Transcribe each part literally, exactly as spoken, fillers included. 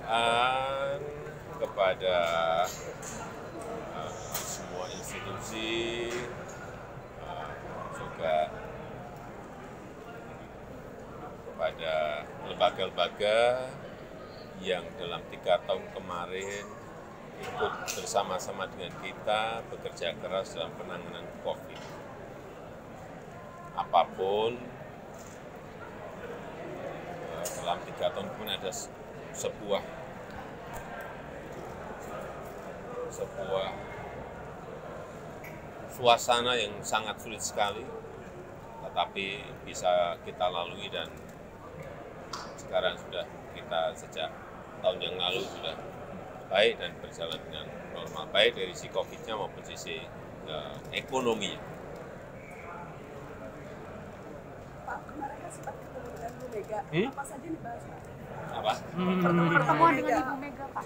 penghargaan kepada uh, semua institusi, uh, juga kepada lembaga-lembaga yang dalam tiga tahun kemarin ikut bersama-sama dengan kita bekerja keras dalam penanganan COVID. Apapun, dalam tiga tahun kemudian ada sebuah sebuah suasana yang sangat sulit sekali, tetapi bisa kita lalui dan sekarang sudah kita sejak tahun yang lalu sudah baik dan berjalan dengan normal, baik dari sisi COVID-nya maupun sisi uh, ekonominya. Pak, kemarin kan sempat ketemu dengan Bu Mega, hmm? apa saja dibahas, Pak? Apa? Hmm. Pertemuan dengan Ibu Mega, Pak.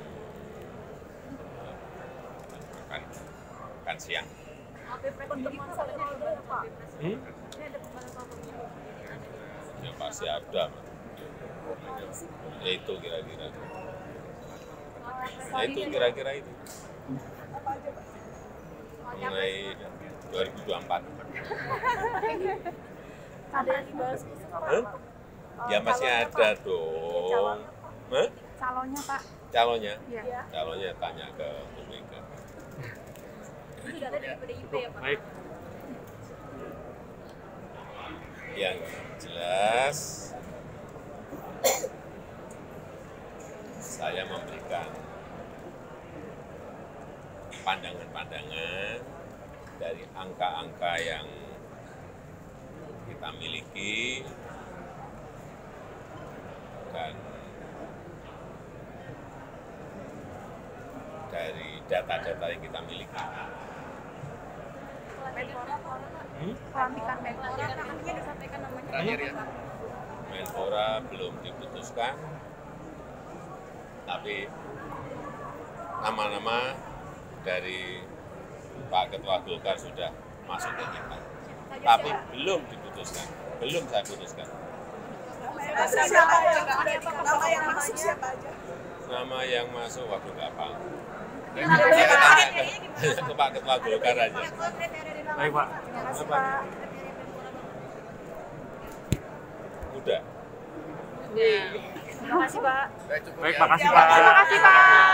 Makan, makan siang. Pertemuan salahnya di mana, Pak? Hmm? Ya pasti ada, ya itu kira-kira. Ya itu kira-kira itu. Apa aja, Pak? Mengenai dua ribu dua puluh empat. Ada yang dibahas khusus apa, Huh? Pak? Ya masih ada dong. Huh? Calonnya, Pak. Calonnya? Iya. Calonnya tanya ke Bu Mega. Itu data dari P D I P ya, Pak? Baik. Yang jelas, saya memberikan pandangan-pandangan dari angka-angka yang kita miliki dan dari data-data yang kita miliki. Hmm? Pelantikan Menpora, nantinya disampaikan namanya. Terakhir ya, Menpora belum diputuskan, tapi nama-nama dari Pak Ketua Golkar sudah masuk ke kita. Tapi belum diputuskan, belum saya putuskan. Nama yang masuk siapa aja? Nama yang masuk siapa aja? Nama yang masuk, waduh nggak apa. Saya tanya ke, ke Pak Ketua Golkar aja. Baik, Pak. Terima kasih, Pak. Udah. Terima kasih, Pak. Baik, makasih, Pak. Terima kasih, Pak.